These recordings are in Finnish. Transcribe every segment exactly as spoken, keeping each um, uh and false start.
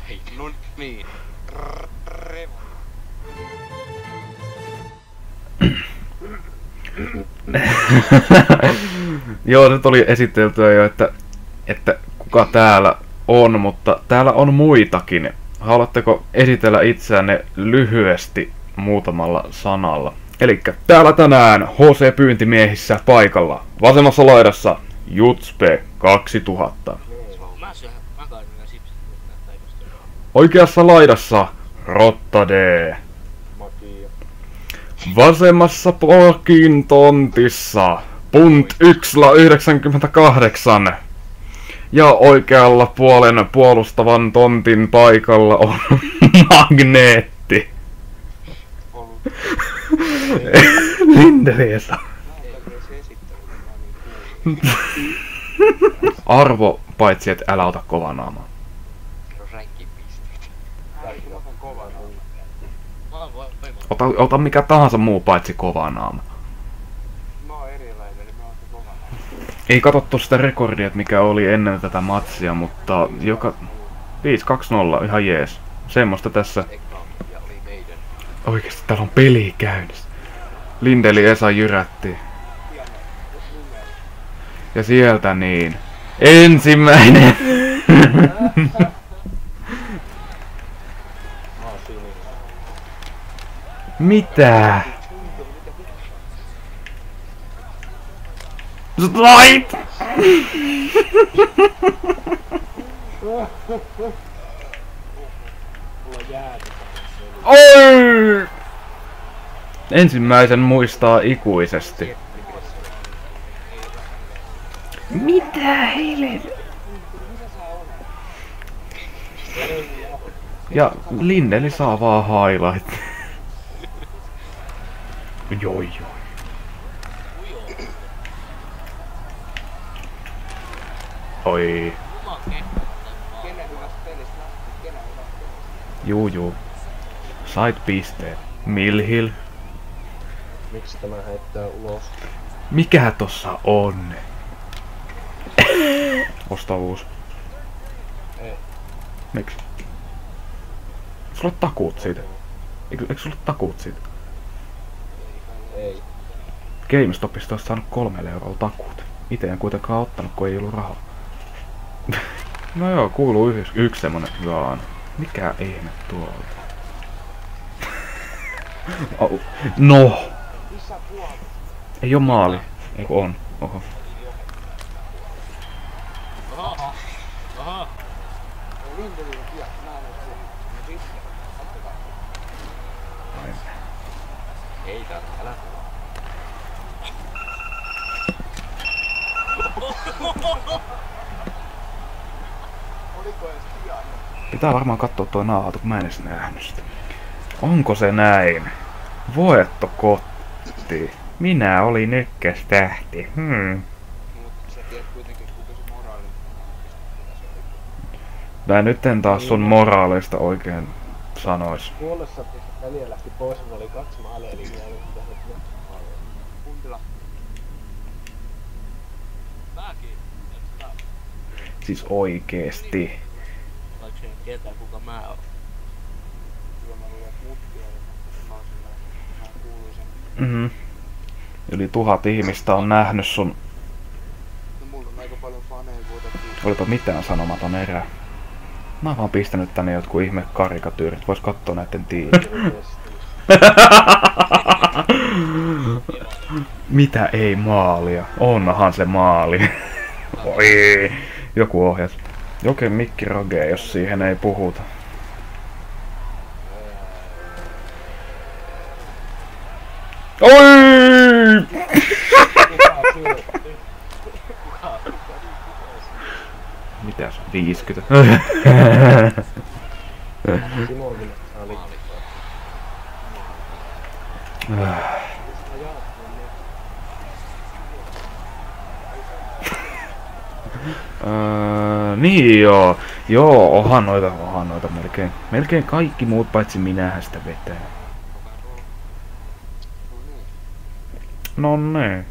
No niin. Revo. Joo, nyt oli esiteltyä jo, että, että kuka täällä on, mutta täällä on muitakin. Haluatteko esitellä itseänne lyhyesti muutamalla sanalla? Elikkä täällä tänään H C-pyyntimiehissä paikalla. Vasemmassa laidassa Jutspe kaksituhatta. Mä syön makaronia sipsit, mutta näyttää ilmestyä. Oikeassa laidassa Rotta D. Vasemmassa Pokin tontissa Punt Yksla yhdeksänkymmentäkahdeksan. Ja oikealla puolen puolustavan tontin paikalla on Magneetti. Lindeliesa. Arvo, paitsi et älä ota kovaa naamaa. Ota, ota mikä tahansa muu paitsi kovaa naama. Mä oon erilainen, niin mä oon se kovaa. Ei katsottu sitä rekordia, että mikä oli ennen tätä matsia, mutta joka... viisi kaksi nolla, ihan jees. Semmoista tässä... Oikeesti täällä on peli käynnissä. Lindeli Esa jyrätti. Ja sieltä niin... Ensimmäinen! Mitä? Slide! Oi! Ensimmäisen muistaa ikuisesti. Mitä heille? Ja Lindeli saa vaan highlight. Joo joo. Oi. Juu juu. Sait pisteet. Millhill. Miksi tämä heittää ulos? Mikä tossa on? Ostavuus. Ei. Miksi? Sulla on takuut siitä. Eikö, eikö sulla ole takuut siitä? Ei. GameStopista olisi saanut kolmelle eurolla takuut. Ite en kuitenkaan ottanut, kun ei ollut rahaa. No joo, kuuluu yksi, yksi semmonen vaan. Mikä ihme tuolta? Oh, no! Ei oo maali. Eiku on. Oho. Oho. Oho. Ei tää, älä. Pitää varmaan katsoa toi naatu, kun mä en edes nähnyt sitä. Onko se näin? Voetto kotti. Minä olin ykköstähti. Hmm. Mutta sä tiedät kuitenkin, kuinka se moraalinen Mä nyt en taas sun moraalista oikein sanois. Kuollessa pistä väliä lähti pois, kun oli kaksi maalia, eli vielä oli mitä se maalia. Kuntila. Mäkin. Siis oikeesti. Vaikka en tietää kuka mä oon. Kyllä mä luulen muttia, niin mä oon sillä vähän kuuluisen. Mhm. Yli tuhat ihmistä on nähnyt sun... No mulla on aika paljon faneja kuitenkin. Olipa mitään sanomaton erä. Mä oon vaan pistänyt tänne jotkut ihme karikatyyrit. Vois kattoo näitten tiimiä. Mitä ei maalia? Onnahan se maali. Oi. Joku ohjas. Jokin mikki rogee, jos siihen ei puhuta. Oi! Mitäs? viisikymmentä. Simokin saa liikaa. Öö, niin joo. Joo, ohan noita, ohan noita melkein. Melkein kaikki muut paitsi minähän sitä vetää. No niin.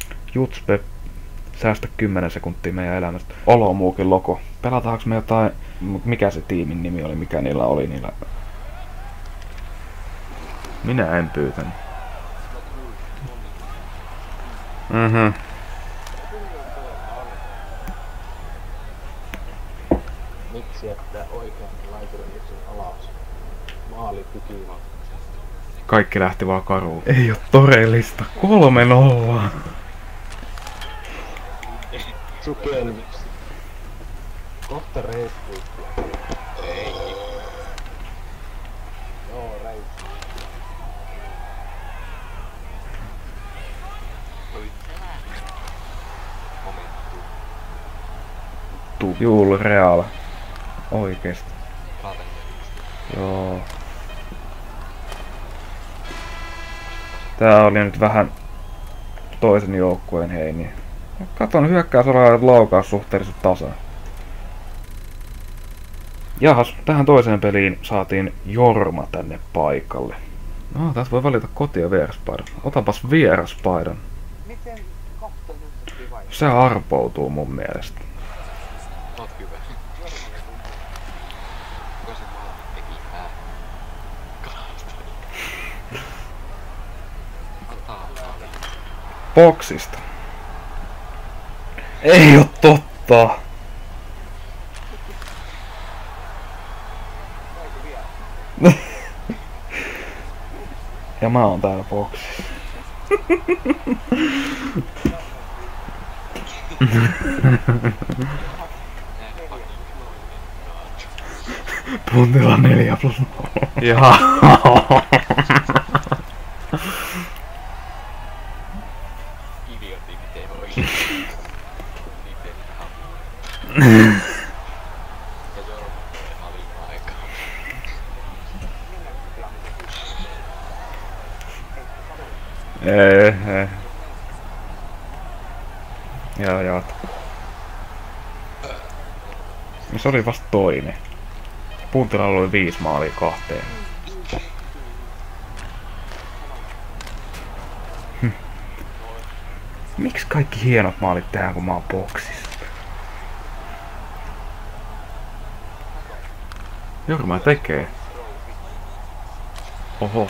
Jutspe. Säästä kymmenen sekuntia meidän elämästä. Olomuukin loko. Pelataanko me jotain Mut mikä se tiimin nimi oli, mikä niillä oli niillä... Minä en pyytänyt. Mhm. Miksi jättää oikean laiturin alas? Maali tykiin. Kaikki lähti vaan karuun. Ei oo todellista. Kolme nollaa. Sukelmiksi. Kohta reissuitti. Ei. Joo, reissu. Oli momentum. Tu. Juul Real. Oikeesti. Kavenderista. Joo. Tää oli nyt vähän toisen joukkueen heiniä. Katon hyökkäysalalla laukaus suhteellisesti tasan. Jahas, tähän toiseen peliin saatiin Jorma tänne paikalle. No, tässä voi valita koti- ja vieraspaidan. Otapas vieraspaidan. Miten kohta nyt vai? Se arpoutuu mun mielestä. Oot hyvä. Kuka se maali teki ää? Kalasta. Antaa maali. Boksista. Ei oo totta! Ja mä oon täällä boksissa. Puntilla neljä plus nolla. Jaha. Idioti, miten voi. Miten haluaa. Ja Jorma tulee halin aikaa. Ei, ei. Jaa, jaa. Se oli vasta toinen. Puntilalla oli viisi maalia kahteen. Hm. Miksi kaikki hienot maalit tehdään, kun mä oon boksissa? Jorma tekee. Oho.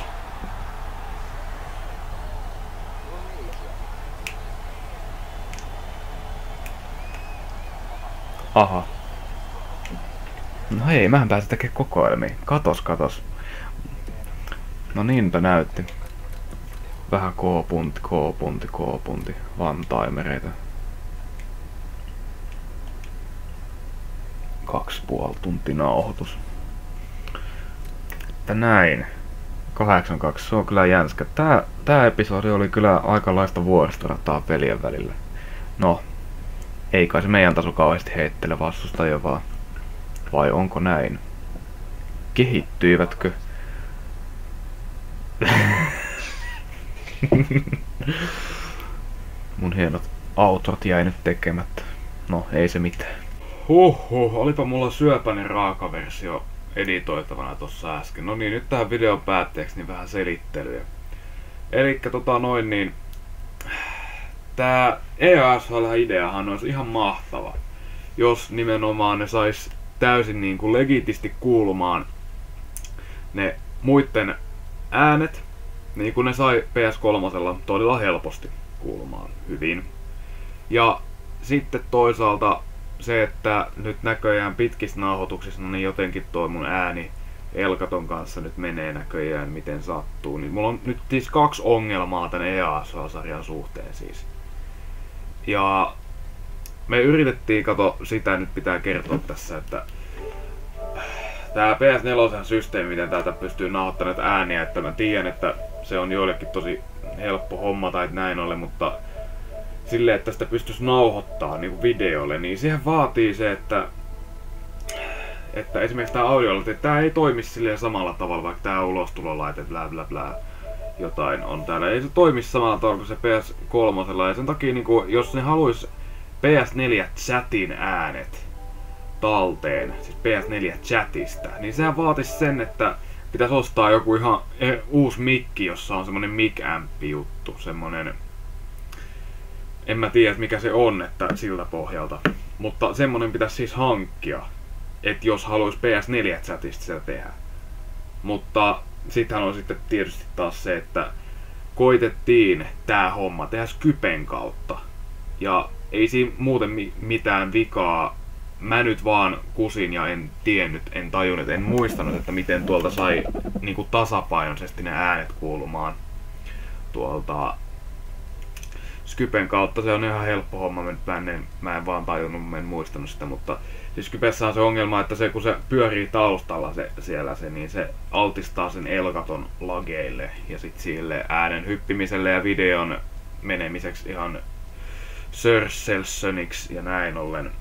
Aha. No hei, mähän pääsin tekemään kokoelmiin. Katos, katos. No niinpä näytti. Vähän K-punti, K-punti, K-punti. One-timereita. Kaksi puoli tuntia nauhoitus. Että näin. kahdeksan kaksi, se on kyllä jänskä. Tää, tää episodi oli kyllä aikalaista vuoristorataa pelien välillä. No, ei kai se meidän taso kauheasti heittele vastustajia vaan. Vai onko näin? Kehittyivätkö? Mun hienot autot jäi nyt tekemättä. No, ei se mitään. Huhhuh, olipa mulla syöpäinen raakaversio editoitavana tossa äsken. No niin, nyt tähän videon päätteeksi niin vähän selittelyä. Elikkä tota noin niin... Tää E A S H-ideahan olisi ihan mahtava, jos nimenomaan ne sais täysin niin kuin legitisti kuulumaan ne muitten äänet, niin kuin ne sai P S kolme todella helposti kuulumaan hyvin. Ja sitten toisaalta se, että nyt näköjään pitkissä nauhoituksissa niin jotenkin toi mun ääni Elkaton kanssa nyt menee näköjään miten sattuu. Niin mulla on nyt siis kaksi ongelmaa tän E A S H-sarjan suhteen siis. Ja me yritettiin, kato, sitä nyt pitää kertoa tässä, että tää P S neljä systeemi, miten täältä pystyy nauhoittamaan näitä ääniä, että mä tiedän, että se on joillekin tosi helppo homma tai näin ole, mutta silleen, että sitä pystyisi nauhoittaa niin kuin videolle, niin siihen vaatii se, että että esimerkiksi tää audiolla, että tää ei toimi silleen samalla tavalla, vaikka tää ulostulolaite, blä blä blä, jotain on täällä. Ei se toimi samalla tavalla kuin se P S kolme, ja sen takia niin kuin, jos ne haluais P S neljä chatin äänet talteen, siis P S neljä chatista, niin sehän vaatisi sen, että pitäisi ostaa joku ihan uusi mikki, jossa on semmonen mic-amppi juttu, semmonen, en mä tiedä mikä se on, että siltä pohjalta, mutta semmonen pitäisi siis hankkia. että jos haluaisi P S neljä chatista sitä tehdä. Mutta sittenhän on sitten tietysti taas se, että koitettiin tää homma tehdä Skypen kautta. Ja ei siinä muuten mi- mitään vikaa. Mä nyt vaan kusin ja en tiennyt, en tajunnut, en muistanut, että miten tuolta sai niinku tasapainoisesti ne äänet kuulumaan tuolta Skypen kautta. Se on ihan helppo homma, mä en, mä en vaan tajunnut, mä en muistanut sitä, mutta siis Skypessä on se ongelma, että se kun se pyörii taustalla se, siellä se, niin se altistaa sen Elgaton lageille ja sit sille äänen hyppimiselle ja videon menemiseksi ihan Sörselsöniksi ja näin ollen.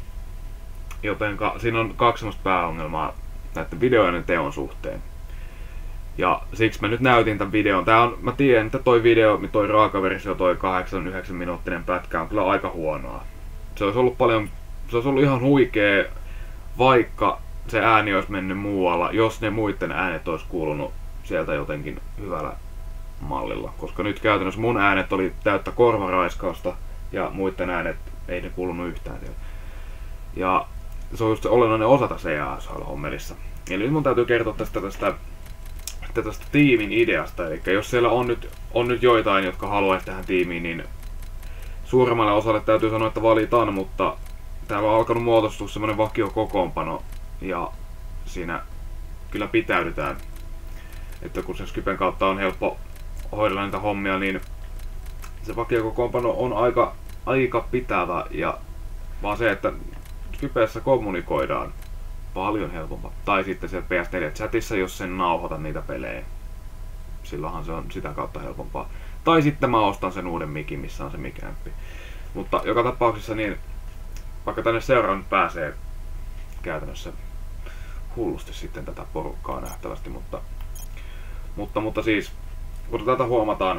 Jotenka siinä on kaksi semmoista pääongelmaa näiden videoiden teon suhteen. Ja siksi mä nyt näytin tämän videon. Tää on, mä tiedän, että toi video, toi raakaversio, toi kahdeksan yhdeksän minuuttinen pätkä on kyllä aika huonoa. Se olisi ollut paljon, se olisi ollut ihan huikea, vaikka se ääni olisi mennyt muualla, jos ne muiden äänet olisi kuulunut sieltä jotenkin hyvällä mallilla. Koska nyt käytännössä mun äänet oli täyttä korvaraiskausta ja muiden äänet ei ne kuulunut yhtään siellä. Ja se on just se olennainen osa tässä E A S-hommelissa. Eli nyt mun täytyy kertoa tästä, tästä, tästä tiimin ideasta. Eli jos siellä on nyt, on nyt joitain, jotka haluaisi tähän tiimiin, niin suuremmalle osalle täytyy sanoa, että valitaan, mutta täällä on alkanut muodostua semmonen vakiokokoonpano. Ja siinä kyllä pitäydytään. Että kun se Skypen kautta on helppo hoidella niitä hommia, niin se vakiokokoonpano on aika, aika pitävä. Ja vaan se, että Skypessä kommunikoidaan paljon helpompaa. Tai sitten siellä P S neljä chatissa, jos sen nauhoitan niitä pelejä. Silloinhan se on sitä kautta helpompaa. Tai sitten mä ostan sen uuden mikin, missä on se mikämpi. Mutta joka tapauksessa niin, vaikka tänne seuraan nyt pääsee käytännössä hullusti sitten tätä porukkaa nähtävästi, mutta, mutta, mutta siis, kun tätä huomataan,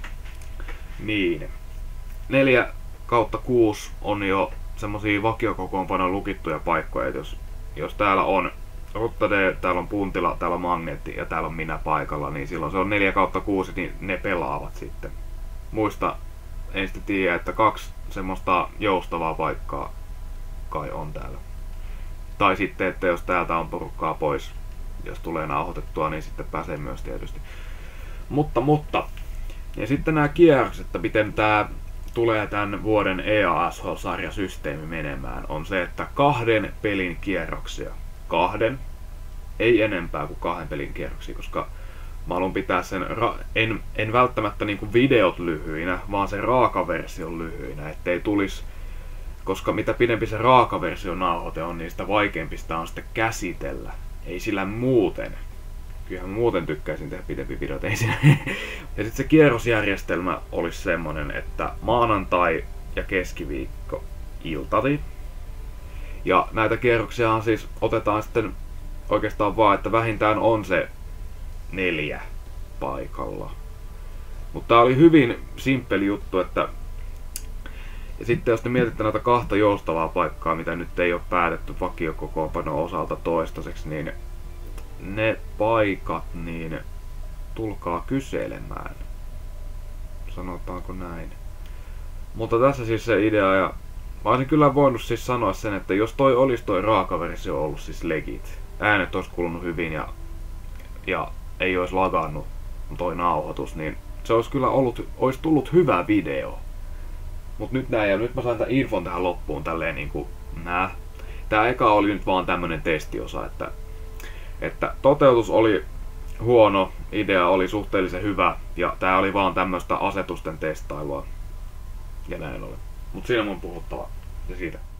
niin neljä kautta kuusi on jo semmosia vakiokokoonpanon lukittuja paikkoja, että jos, jos täällä on Rottade, täällä on Puntila, täällä on Magneetti ja täällä on minä paikalla, niin silloin se on neljä kautta kuusi, niin ne pelaavat sitten. Muista, en sitten tiedä, että kaksi semmoista joustavaa paikkaa kai on täällä. Tai sitten, että jos täältä on porukkaa pois, jos tulee nauhoitettua, niin sitten pääsee myös tietysti. Mutta, mutta, ja sitten nämä kierrokset, että miten tää tulee tämän vuoden E A S H-sarjasysteemi menemään, on se, että kahden pelin kierroksia. Kahden. Ei enempää kuin kahden pelin kierroksia, koska mä haluan pitää sen, ra- en, en välttämättä niinku videot lyhyinä, vaan sen raakaversion lyhyinä, ettei tulisi, koska mitä pidempi se raakaversion nauhoite on, niin sitä vaikeampi sitä on sitten käsitellä. Ei sillä muuten. Kyllähän muuten tykkäisin tehdä pidempi videot, ei siinä. Ja sitten se kierrosjärjestelmä olisi semmonen, että maanantai ja keskiviikko iltati. Ja näitä kierroksia siis otetaan sitten oikeastaan vaan, että vähintään on se neljä paikalla. Mutta tää oli hyvin simppeli juttu, että ja sitten jos te mietitte näitä kahta joustavaa paikkaa, mitä nyt ei ole päätetty vakiokokoonpanon osalta toistaiseksi, niin ne paikat, niin tulkaa kyselemään. Sanotaanko näin. Mutta tässä siis se idea, ja mä olisin kyllä voinut siis sanoa sen, että jos toi olisi toi raakaversio ollut siis legit, äänet olisi kuulunut hyvin ja, ja ei olisi lagannut toi nauhoitus, niin se olisi kyllä ollut, olisi tullut hyvä video. Mut nyt näin, ja nyt mä sain tämän infon tähän loppuun tälleen niinku nää. Tää eka oli nyt vaan tämmönen testiosa, että että toteutus oli huono, idea oli suhteellisen hyvä ja tää oli vaan tämmöstä asetusten testailua ja näin ollen. Mut siinä mun puhuttava ja siitä.